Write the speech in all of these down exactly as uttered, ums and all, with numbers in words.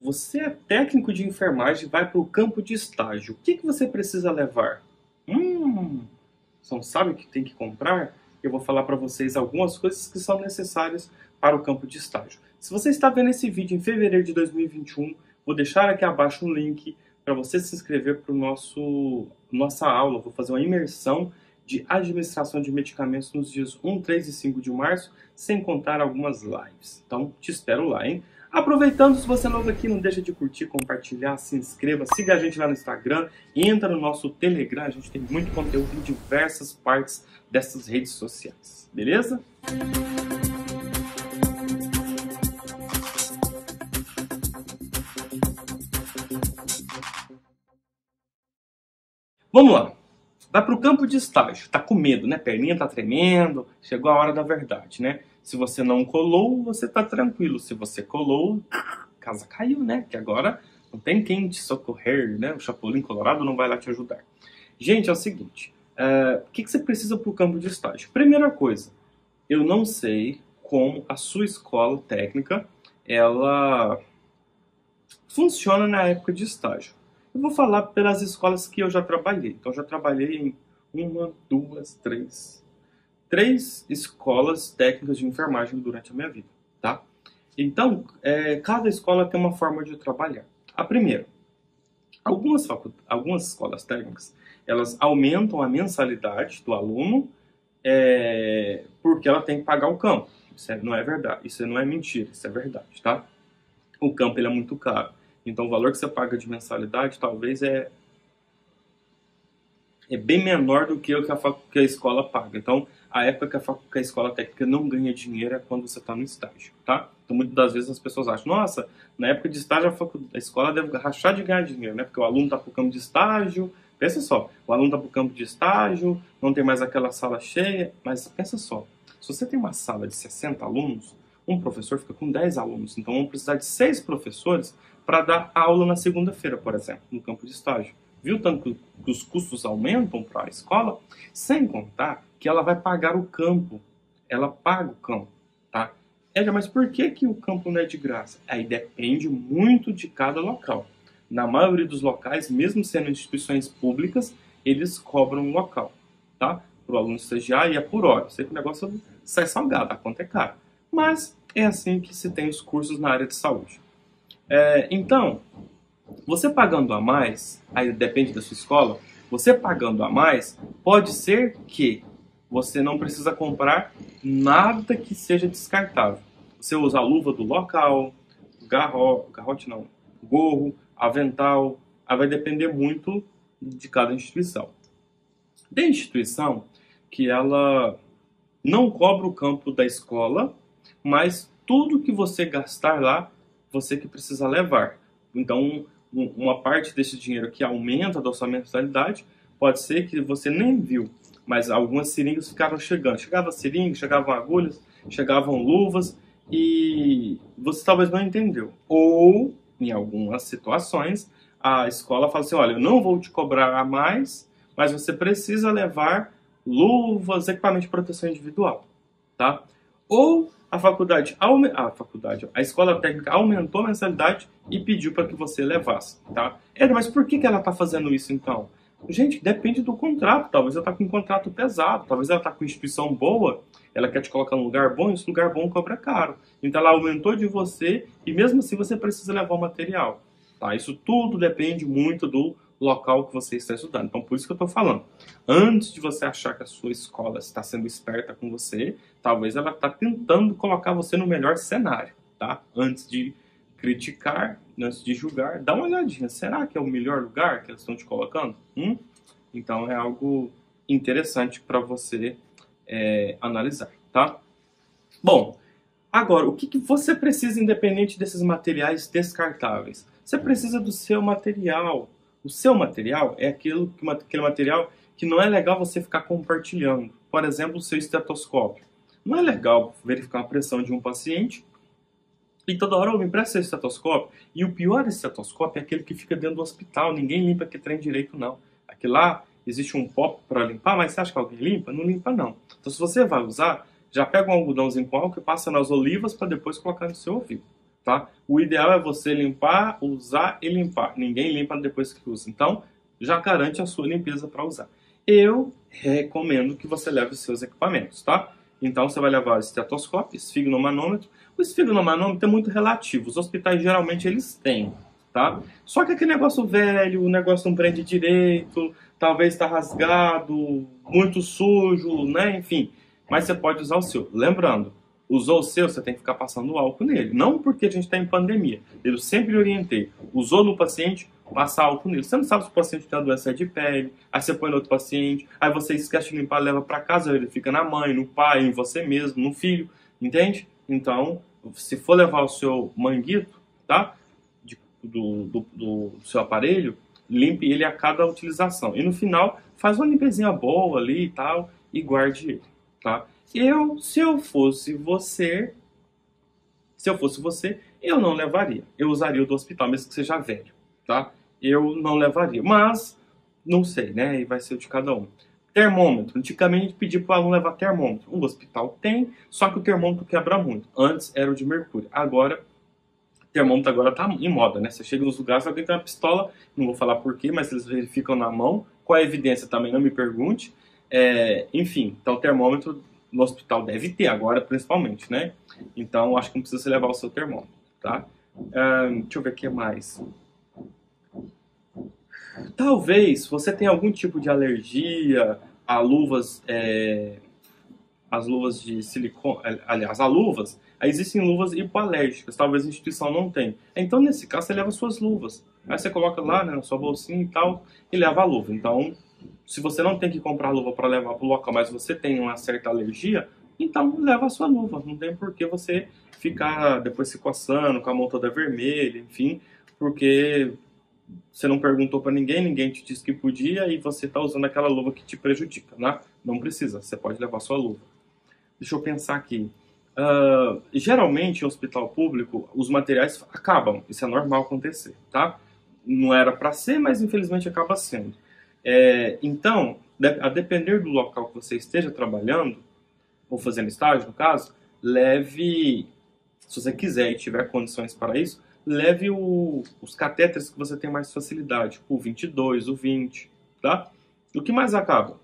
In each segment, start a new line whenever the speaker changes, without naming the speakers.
Você é técnico de enfermagem e vai para o campo de estágio. O que, que você precisa levar? Hum, você não sabe o que tem que comprar? Eu vou falar para vocês algumas coisas que são necessárias para o campo de estágio. Se você está vendo esse vídeo em fevereiro de dois mil e vinte e um, vou deixar aqui abaixo um link para você se inscrever para nosso nossa aula. Vou fazer uma imersão de administração de medicamentos nos dias um, três e cinco de março, sem contar algumas lives. Então, te espero lá, hein? Aproveitando, se você é novo aqui, não deixa de curtir, compartilhar, se inscreva, siga a gente lá no Instagram, entra no nosso Telegram, a gente tem muito conteúdo em diversas partes dessas redes sociais, beleza? Vamos lá. Vai para o campo de estágio, tá com medo, né? Perninha tá tremendo, chegou a hora da verdade, né? Se você não colou, você tá tranquilo. Se você colou, casa caiu, né? Que agora não tem quem te socorrer, né? O Chapolin Colorado não vai lá te ajudar. Gente, é o seguinte, uh, o que, que você precisa para o campo de estágio? Primeira coisa, eu não sei como a sua escola técnica, ela funciona na época de estágio. Eu vou falar pelas escolas que eu já trabalhei. Então, eu já trabalhei em uma, duas, três... Três escolas técnicas de enfermagem durante a minha vida, tá? Então, é, cada escola tem uma forma de trabalhar. A primeira, algumas, facu... algumas escolas técnicas, elas aumentam a mensalidade do aluno é, porque ela tem que pagar o campo. Isso é, não é verdade, isso não é mentira, isso é verdade, tá? O campo ele é muito caro. Então, o valor que você paga de mensalidade talvez é, é bem menor do que o que a, que a escola paga. Então, a época que a, que a escola técnica não ganha dinheiro é quando você está no estágio, tá? Então, muitas das vezes as pessoas acham, nossa, na época de estágio a, a escola deve rachar de ganhar dinheiro, né? Porque o aluno está para o campo de estágio. Pensa só, o aluno está para o campo de estágio, não tem mais aquela sala cheia. Mas pensa só, se você tem uma sala de sessenta alunos, um professor fica com dez alunos. Então, vamos precisar de seis professores para dar aula na segunda-feira, por exemplo, no campo de estágio. Viu tanto que os custos aumentam para a escola? Sem contar que ela vai pagar o campo. Ela paga o campo, tá? Edgar, mas por que, que o campo não é de graça? Aí depende muito de cada local. Na maioria dos locais, mesmo sendo instituições públicas, eles cobram um local, tá? Para o aluno estagiar e é por hora. Eu sei que o negócio sai salgado, a conta é cara. Mas é assim que se tem os cursos na área de saúde. É, então, você pagando a mais, aí depende da sua escola, você pagando a mais, pode ser que você não precisa comprar nada que seja descartável. Você usa a luva do local, garro, garrote não, gorro, avental, aí vai depender muito de cada instituição. Tem instituição que ela não cobra o campo da escola, mas tudo que você gastar lá, você que precisa levar. Então, uma parte desse dinheiro que aumenta da sua mensalidade, pode ser que você nem viu, mas algumas seringas ficaram chegando. Chegava seringas, chegavam agulhas, chegavam luvas e você talvez não entendeu. Ou, em algumas situações, a escola fala assim, olha, eu não vou te cobrar a mais, mas você precisa levar luvas, equipamento de proteção individual, tá? Ou a faculdade, a faculdade, a escola técnica aumentou a mensalidade e pediu para que você levasse, tá? É, mas por que, que ela está fazendo isso então? Gente, depende do contrato. Talvez ela está com um contrato pesado, talvez ela está com uma instituição boa, ela quer te colocar num lugar bom e esse lugar bom cobra caro. Então ela aumentou de você e mesmo assim você precisa levar o material, tá? Isso tudo depende muito do local que você está estudando. Então, por isso que eu estou falando. Antes de você achar que a sua escola está sendo esperta com você, talvez ela está tentando colocar você no melhor cenário, tá? Antes de criticar, antes de julgar, dá uma olhadinha. Será que é o melhor lugar que eles estão te colocando? Hum? Então, é algo interessante para você é, analisar, tá? Bom, agora, o que, que você precisa independente desses materiais descartáveis? Você precisa do seu material. O seu material é aquilo, aquele material que não é legal você ficar compartilhando. Por exemplo, o seu estetoscópio. Não é legal verificar a pressão de um paciente e toda hora eu me empresta seu estetoscópio. E o pior estetoscópio é aquele que fica dentro do hospital. Ninguém limpa aquele trem direito, não. Aqui lá existe um pop para limpar, mas você acha que alguém limpa? Não limpa, não. Então, se você vai usar, já pega um algodãozinho com álcool e passa nas olivas para depois colocar no seu ouvido. tá? O ideal é você limpar, usar e limpar. Ninguém limpa depois que usa. Então, já garante a sua limpeza para usar. Eu recomendo que você leve os seus equipamentos, tá? Então, você vai levar o estetoscópio, esfigmomanômetro. O esfigmomanômetro é muito relativo. Os hospitais, geralmente, eles têm, tá? Só que aquele negócio velho, o negócio não prende direito, talvez está rasgado, muito sujo, né? Enfim, mas você pode usar o seu. Lembrando, usou o seu, você tem que ficar passando álcool nele. Não porque a gente está em pandemia. Eu sempre orientei. Usou no paciente, passar álcool nele. Você não sabe se o paciente tem uma doença de pele, aí você põe no outro paciente, aí você esquece de limpar, leva para casa, ele fica na mãe, no pai, em você mesmo, no filho, entende? Então, se for levar o seu manguito, tá? De, do, do, do seu aparelho, limpe ele a cada utilização. E no final, faz uma limpezinha boa ali e tal, e guarde ele, tá? Eu, se eu fosse você, se eu fosse você, eu não levaria. Eu usaria o do hospital, mesmo que seja velho, tá? Eu não levaria. Mas, não sei, né? E vai ser o de cada um. Termômetro. Antigamente, a gente pedia para o aluno levar termômetro. O hospital tem, só que o termômetro quebra muito. Antes era o de mercúrio. Agora, o termômetro agora tá em moda, né? Você chega nos lugares, alguém tem uma pistola, não vou falar porquê, mas eles verificam na mão. Qual é a evidência também, não me pergunte. É, enfim, então o termômetro no hospital deve ter agora, principalmente, né? Então, acho que não precisa você levar o seu termômetro, tá? Um, deixa eu ver o que mais. Talvez você tenha algum tipo de alergia a luvas, é, as luvas de silicone, aliás, a luvas, aí existem luvas hipoalérgicas, talvez a instituição não tenha. Então, nesse caso, você leva suas luvas. Aí você coloca lá, né, na sua bolsinha e tal, e leva a luva. Então, se você não tem que comprar luva para levar para o local, mas você tem uma certa alergia, então leva a sua luva. Não tem por que você ficar depois se coçando, com a mão toda vermelha, enfim, porque você não perguntou para ninguém, ninguém te disse que podia e você está usando aquela luva que te prejudica, né? Não precisa, você pode levar a sua luva. Deixa eu pensar aqui. Uh, geralmente, em hospital público, os materiais acabam. Isso é normal acontecer, tá? Não era para ser, mas infelizmente acaba sendo. É, então, a depender do local que você esteja trabalhando, ou fazendo estágio, no caso, leve, se você quiser e tiver condições para isso, leve o, os catéteres que você tem mais facilidade, o vinte e dois, o vinte, tá? O que mais acaba?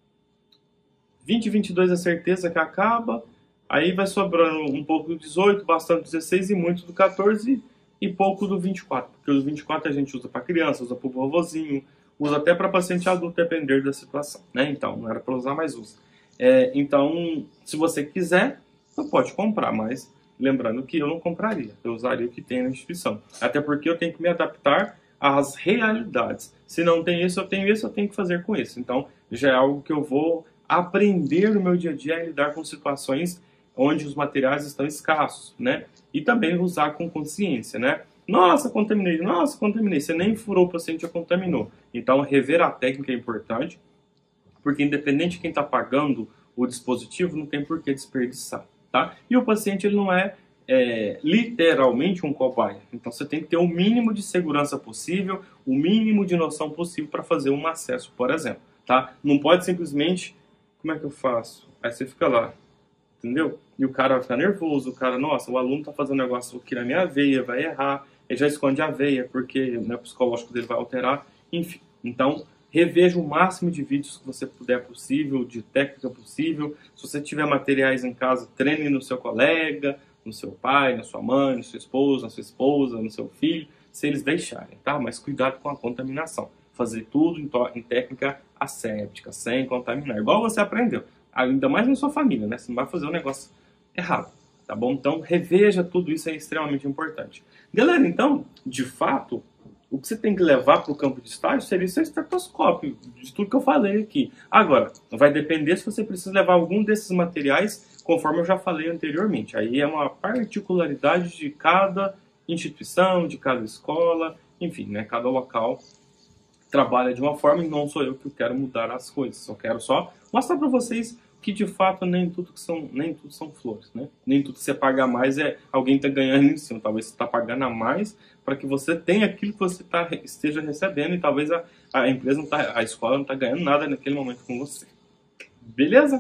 vinte e vinte e dois é certeza que acaba, aí vai sobrando um pouco do dezoito, bastante do dezesseis e muito do quatorze e pouco do vinte e quatro, porque o vinte e quatro a gente usa para criança, usa para o vovozinho, usa até para paciente adulto, depender da situação, né? Então, não era para usar, mas usa. É, então, se você quiser, você pode comprar, mas lembrando que eu não compraria, eu usaria o que tem na instituição. Até porque eu tenho que me adaptar às realidades. Se não tem isso, eu tenho isso, eu tenho que fazer com isso. Então, já é algo que eu vou aprender no meu dia a dia a lidar com situações onde os materiais estão escassos, né? E também usar com consciência, né? Nossa, contaminei, nossa, contaminei. Você nem furou o paciente, já contaminou. Então, rever a técnica é importante, porque independente de quem está pagando o dispositivo, não tem por que desperdiçar, tá? E o paciente, ele não é, é literalmente um cobaia. Então, você tem que ter o mínimo de segurança possível, o mínimo de noção possível para fazer um acesso, por exemplo, tá? Não pode simplesmente, como é que eu faço? Aí você fica lá, entendeu? E o cara vai ficar nervoso, o cara, nossa, o aluno está fazendo um negócio aqui na minha veia, vai errar, ele já esconde a veia, porque né, o psicológico dele vai alterar, enfim. Então, reveja o máximo de vídeos que você puder possível, de técnica possível. Se você tiver materiais em casa, treine no seu colega, no seu pai, na sua mãe, na sua esposa, na sua esposa, no seu filho, se eles deixarem, tá? Mas cuidado com a contaminação. Fazer tudo em, em técnica asséptica, sem contaminar. Igual você aprendeu. Ainda mais na sua família, né? Você não vai fazer um negócio errado, tá bom? Então, reveja tudo isso, é extremamente importante. Galera, então, de fato, o que você tem que levar para o campo de estágio seria o seu estetoscópio, de tudo que eu falei aqui. Agora, vai depender se você precisa levar algum desses materiais, conforme eu já falei anteriormente. Aí é uma particularidade de cada instituição, de cada escola, enfim, né? Cada local trabalha de uma forma e não sou eu que quero mudar as coisas. Só quero só mostrar para vocês que de fato nem tudo que são nem tudo são flores, né? Nem tudo que você paga a mais é alguém tá ganhando em cima. Talvez você está pagando a mais para que você tenha aquilo que você tá, esteja recebendo e talvez a, a empresa não tá, a escola não está ganhando nada naquele momento com você. Beleza?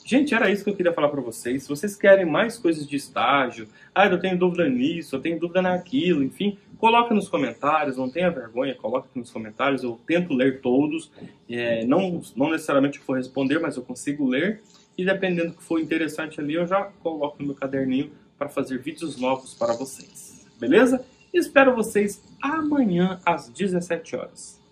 Gente, era isso que eu queria falar para vocês. Se vocês querem mais coisas de estágio, ah, eu tenho dúvida nisso, eu tenho dúvida naquilo, enfim, coloca nos comentários, não tenha vergonha, coloca aqui nos comentários, eu tento ler todos. É, não, não necessariamente eu vou responder, mas eu consigo ler. E dependendo do que for interessante ali, eu já coloco no meu caderninho para fazer vídeos novos para vocês. Beleza? Espero vocês amanhã às dezessete horas.